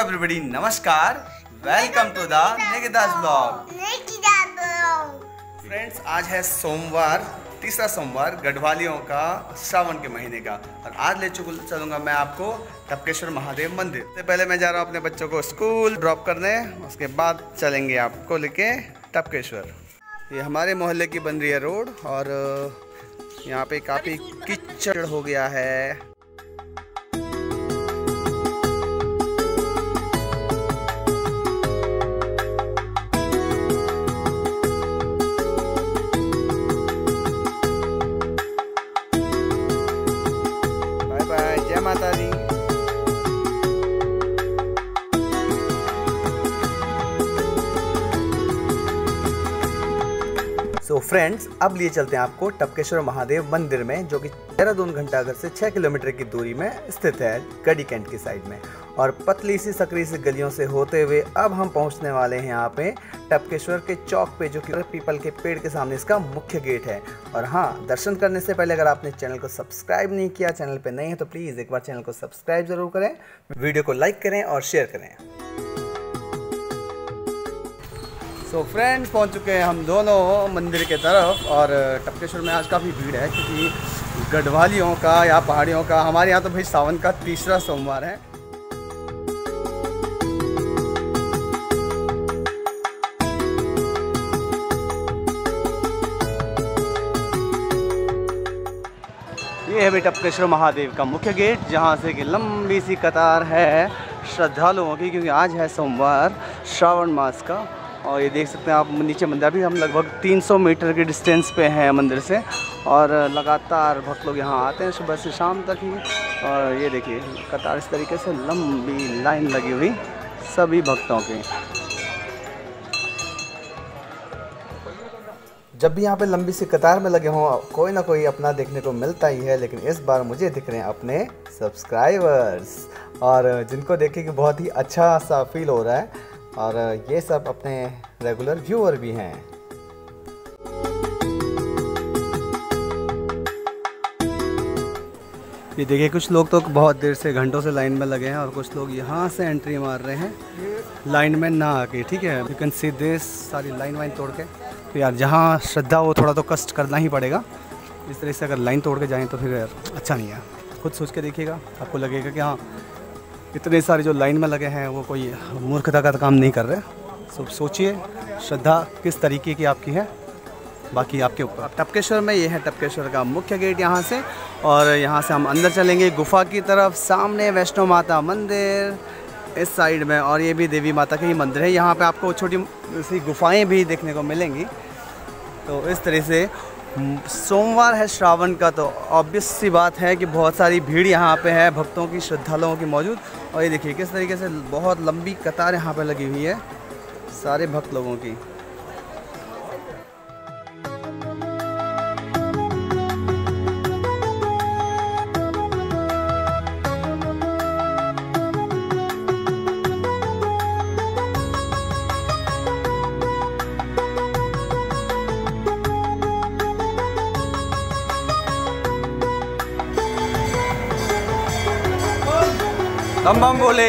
Everybody, नमस्कार। Welcome to the Nikita's blog. Friends, आज है सोमवार, तीसरा सोमवार गढ़वालियों का श्रावण के महीने का, और आज ले चलूंगा मैं आपको टपकेश्वर महादेव मंदिर। सबसे पहले मैं जा रहा हूँ अपने बच्चों को स्कूल ड्रॉप करने, उसके बाद चलेंगे आपको लेके टपकेश्वर। ये हमारे मोहल्ले की बन रही है रोड, और यहाँ पे काफ़ी कीचड़ हो गया है। बाय बाय, जय माता दी। सो फ्रेंड्स, अब लिए चलते हैं आपको टपकेश्वर महादेव मंदिर में, जो कि देहरादून घंटाघर से 6 किलोमीटर की दूरी में स्थित है, गढ़ी कैंट की साइड में। और पतली सी सकरी सी गलियों से होते हुए अब हम पहुंचने वाले हैं यहाँ पे टपकेश्वर के चौक पे, जो कि पीपल के पेड़ के सामने इसका मुख्य गेट है। और हाँ, दर्शन करने से पहले अगर आपने चैनल को सब्सक्राइब नहीं किया, चैनल पे नए हैं, तो प्लीज़ एक बार चैनल को सब्सक्राइब जरूर करें, वीडियो को लाइक करें और शेयर करें। तो फ्रेंड्स, पहुंच चुके हैं हम दोनों मंदिर के तरफ, और टपकेश्वर में आज काफ़ी भीड़ है, क्योंकि गढ़वालियों का या पहाड़ियों का, हमारे यहाँ तो भाई सावन का तीसरा सोमवार है। ये है भाई टपकेश्वर महादेव का मुख्य गेट, जहाँ से कि लंबी सी कतार है श्रद्धालुओं की, क्योंकि आज है सोमवार श्रावण मास का। और ये देख सकते हैं आप नीचे मंदिर, भी हम लगभग 300 मीटर के डिस्टेंस पे हैं मंदिर से, और लगातार भक्त लोग यहाँ आते हैं सुबह से शाम तक ही। और ये देखिए कतार इस तरीके से लंबी लाइन लगी हुई सभी भक्तों की। जब भी यहाँ पे लंबी सी कतार में लगे हों, कोई ना कोई अपना देखने को मिलता ही है, लेकिन इस बार मुझे दिख रहे हैं अपने सब्सक्राइबर्स, और जिनको देखे कि बहुत ही अच्छा सा फील हो रहा है, और ये सब अपने रेगुलर व्यूअर भी हैं। ये देखिए, कुछ लोग तो बहुत देर से घंटों से लाइन में लगे हैं, और कुछ लोग यहाँ से एंट्री मार रहे हैं लाइन में ना आके। ठीक है, यू कैन सी दिस, सारी लाइन वाइन तोड़ के। तो यार, जहाँ श्रद्धा हो थोड़ा तो कष्ट करना ही पड़ेगा। इस तरह से अगर लाइन तोड़ के जाएँ तो फिर यार अच्छा नहीं है। खुद सोच के देखिएगा, आपको लगेगा कि हाँ, इतने सारे जो लाइन में लगे हैं वो कोई मूर्खता का काम नहीं कर रहे। सब सोचिए श्रद्धा किस तरीके की आपकी है, बाकी आपके ऊपर। टपकेश्वर में ये है टपकेश्वर का मुख्य गेट यहाँ से, और यहाँ से हम अंदर चलेंगे गुफा की तरफ। सामने वैष्णो माता मंदिर इस साइड में, और ये भी देवी माता का ही मंदिर है। यहाँ पे आपको छोटी सी गुफाएं भी देखने को मिलेंगी। तो इस तरह से सोमवार है श्रावण का, तो ऑब्वियस सी बात है कि बहुत सारी भीड़ यहाँ पे है, भक्तों की, श्रद्धालुओं की मौजूद। और ये देखिए किस तरीके से बहुत लंबी कतार यहाँ पे लगी हुई है सारे भक्त लोगों की। बम बम बोले।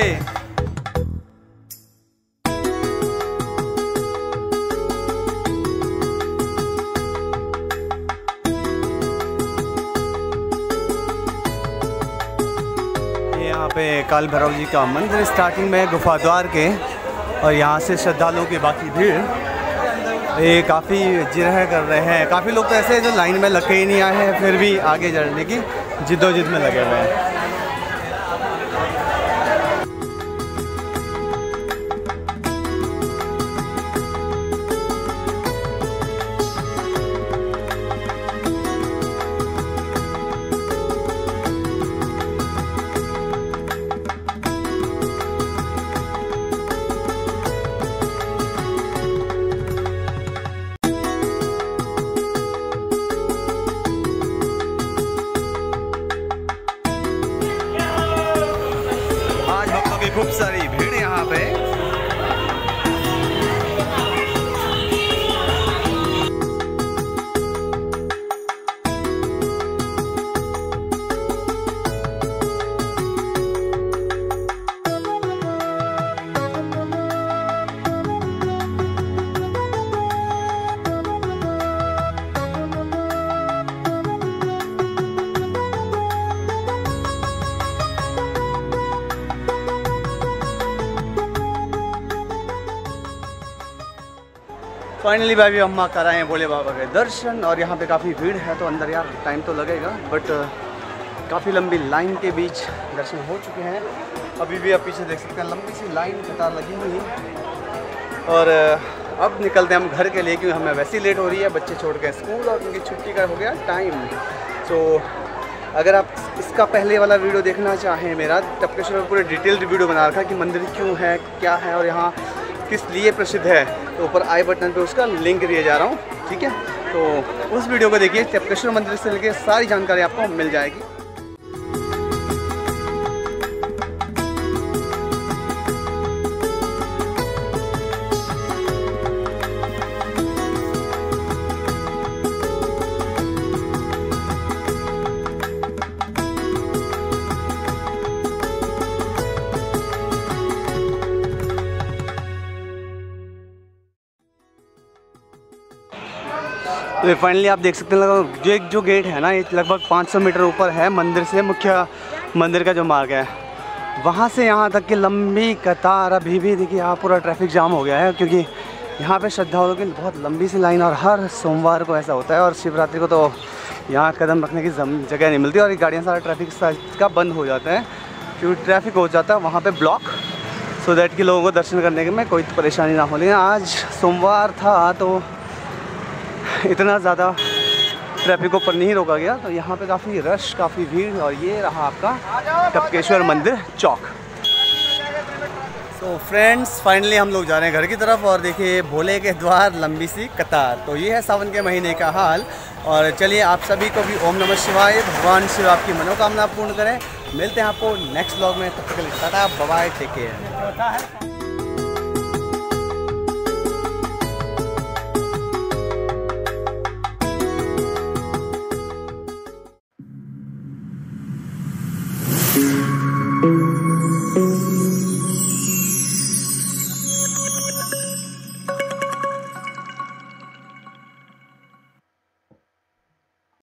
यहाँ पे काल भैरव जी का मंदिर स्टार्टिंग में गुफा द्वार के, और यहाँ से श्रद्धालुओं की बाकी भीड़ ये काफ़ी जिरह कर रहे हैं। काफ़ी लोग तो ऐसे जो लाइन में लग के ही नहीं आए हैं, फिर भी आगे चढ़ने की जिद्दोजिद में लगे हुए हैं। खूब सारी भीड़ यहाँ पे। फाइनली भाई अम्मा कराए हैं भोले बाबा के दर्शन, और यहाँ पे काफ़ी भीड़ है तो अंदर यार टाइम तो लगेगा, बट काफ़ी लंबी लाइन के बीच दर्शन हो चुके हैं। अभी भी आप पीछे देख सकते हैं लंबी सी लाइन कतार लगी हुई है। और अब निकलते हैं हम घर के लिए, क्योंकि हमें वैसे ही लेट हो रही है, बच्चे छोड़ के स्कूल और उनकी छुट्टी का हो गया टाइम। सो अगर आप इसका पहले वाला वीडियो देखना चाहें मेरा, टपकेश्वर में पूरे डिटेल्ड वीडियो बना रखा है कि मंदिर क्यों है, क्या है और यहाँ किस लिए प्रसिद्ध है, तो ऊपर आई बटन पे उसका लिंक दिए जा रहा हूँ, ठीक है। तो उस वीडियो को देखिए, टपकेश्वर मंदिर से लेकर सारी जानकारी आपको मिल जाएगी। तो फाइनली आप देख सकते हैं लगभग जो गेट है ना, ये लगभग 500 मीटर ऊपर है मंदिर से। मुख्य मंदिर का जो मार्ग है वहाँ से यहाँ तक की लंबी कतार अभी भी देखिए, यहाँ पूरा ट्रैफिक जाम हो गया है, क्योंकि यहाँ पे श्रद्धालुओं की बहुत लंबी सी लाइन, और हर सोमवार को ऐसा होता है। और शिवरात्रि को तो यहाँ कदम रखने की जगह नहीं मिलती, और ये गाड़ियाँ सारा ट्रैफिक का बंद हो जाता है, क्योंकि ट्रैफिक हो जाता है वहाँ पर ब्लॉक, सो दैट कि लोगों को दर्शन करने में कोई परेशानी ना हो। लेकिन आज सोमवार था तो इतना ज़्यादा ट्रैफिक को ऊपर नहीं रोका गया, तो यहाँ पे काफ़ी रश, काफ़ी भीड़। और ये रहा आपका टपकेश्वर मंदिर चौक। तो फ्रेंड्स फाइनली हम लोग जा रहे हैं घर की तरफ, और देखिए भोले के द्वार लंबी सी कतार। तो ये है सावन के महीने का हाल। और चलिए आप सभी को भी ओम नमः शिवाय, भगवान शिव आपकी मनोकामना पूर्ण करें। मिलते हैं आपको नेक्स्ट व्लॉग में, तब तक के लिए tata bye bye, take care.